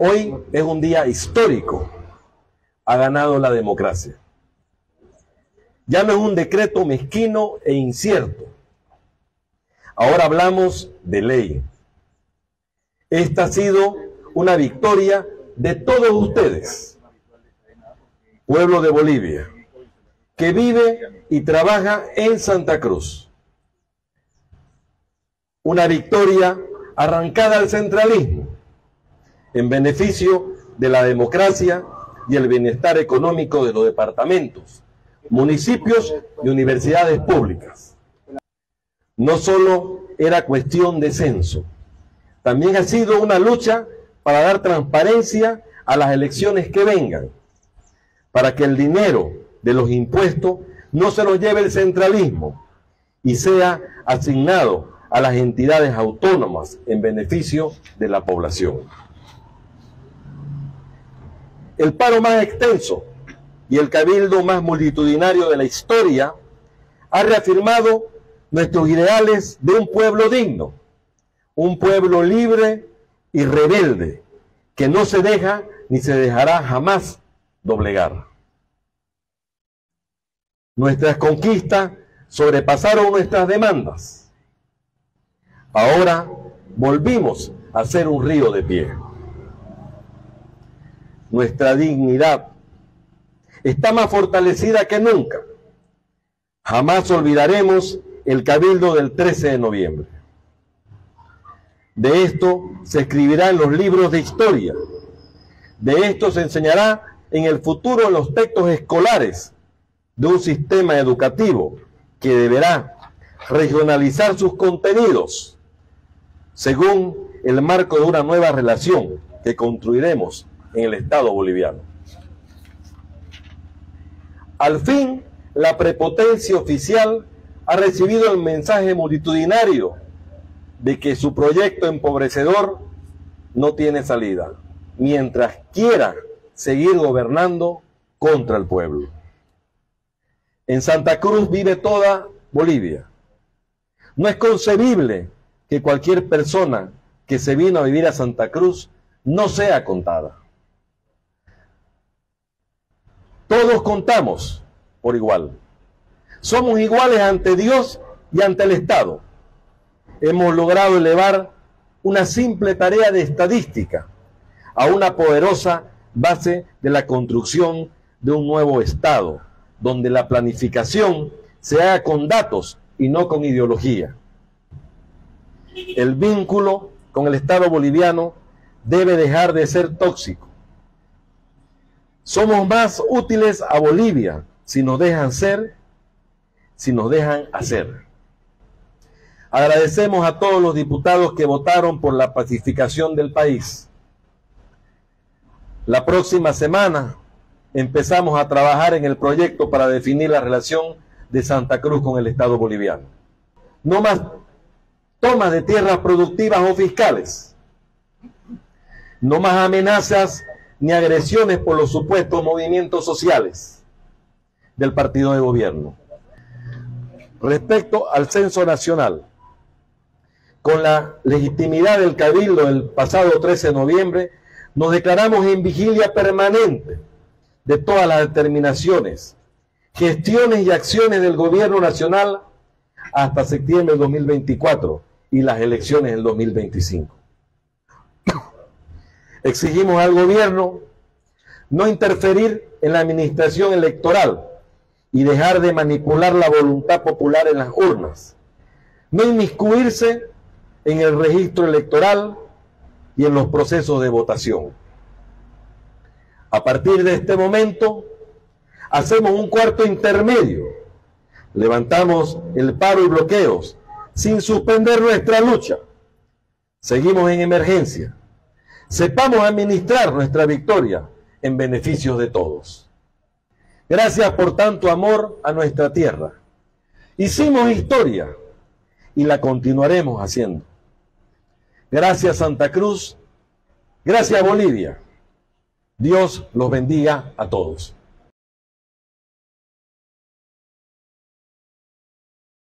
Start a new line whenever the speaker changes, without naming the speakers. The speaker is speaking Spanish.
Hoy es un día histórico. Ha ganado la democracia. Ya no es un decreto mezquino e incierto. Ahora hablamos de ley. Esta ha sido una victoria de todos ustedes, pueblo de Bolivia, que vive y trabaja en Santa Cruz. Una victoria arrancada al centralismo, en beneficio de la democracia y el bienestar económico de los departamentos, municipios y universidades públicas. No solo era cuestión de censo, también ha sido una lucha para dar transparencia a las elecciones que vengan, para que el dinero de los impuestos no se los lleve el centralismo y sea asignado a las entidades autónomas en beneficio de la población. El paro más extenso y el cabildo más multitudinario de la historia ha reafirmado nuestros ideales de un pueblo digno, un pueblo libre y rebelde, que no se deja ni se dejará jamás doblegar. Nuestras conquistas sobrepasaron nuestras demandas. Ahora volvimos a ser un río de pie. Nuestra dignidad está más fortalecida que nunca. Jamás olvidaremos el cabildo del 13 de noviembre. De esto se escribirá en los libros de historia. De esto se enseñará en el futuro en los textos escolares de un sistema educativo que deberá regionalizar sus contenidos según el marco de una nueva relación que construiremos en el Estado boliviano. Al fin, la prepotencia oficial ha recibido el mensaje multitudinario de que su proyecto empobrecedor no tiene salida, mientras quiera seguir gobernando contra el pueblo. En Santa Cruz vive toda Bolivia. No es concebible que cualquier persona que se vino a vivir a Santa Cruz no sea contada. Todos contamos por igual. Somos iguales ante Dios y ante el Estado. Hemos logrado elevar una simple tarea de estadística a una poderosa base de la construcción de un nuevo Estado, donde la planificación se haga con datos y no con ideología. El vínculo con el Estado boliviano debe dejar de ser tóxico. Somos más útiles a Bolivia si nos dejan ser, si nos dejan hacer. Agradecemos a todos los diputados que votaron por la pacificación del país. La próxima semana empezamos a trabajar en el proyecto para definir la relación de Santa Cruz con el Estado boliviano. No más tomas de tierras productivas o fiscales. No más amenazas ni agresiones por los supuestos movimientos sociales del partido de gobierno. Respecto al censo nacional, con la legitimidad del Cabildo del pasado 13 de noviembre, nos declaramos en vigilia permanente de todas las determinaciones, gestiones y acciones del gobierno nacional hasta septiembre del 2024 y las elecciones del 2025. Exigimos al gobierno no interferir en la administración electoral y dejar de manipular la voluntad popular en las urnas, no inmiscuirse en el registro electoral y en los procesos de votación. A partir de este momento, hacemos un cuarto intermedio. Levantamos el paro y bloqueos sin suspender nuestra lucha. Seguimos en emergencia. Sepamos administrar nuestra victoria en beneficio de todos. Gracias por tanto amor a nuestra tierra. Hicimos historia y la continuaremos haciendo. Gracias Santa Cruz, gracias Bolivia. Dios los bendiga a todos.